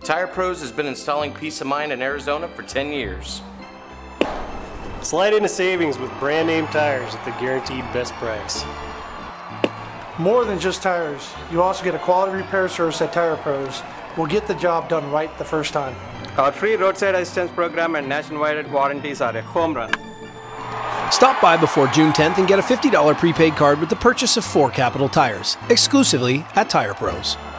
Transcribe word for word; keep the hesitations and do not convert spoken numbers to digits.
Tire Pros has been installing peace of mind in Arizona for ten years. Slide into savings with brand name tires at the guaranteed best price. More than just tires, you also get a quality repair service at Tire Pros. We'll get the job done right the first time. Our free roadside assistance program and nationwide warranties are a home run. Stop by before June tenth and get a fifty dollar prepaid card with the purchase of four Capital tires, exclusively at Tire Pros.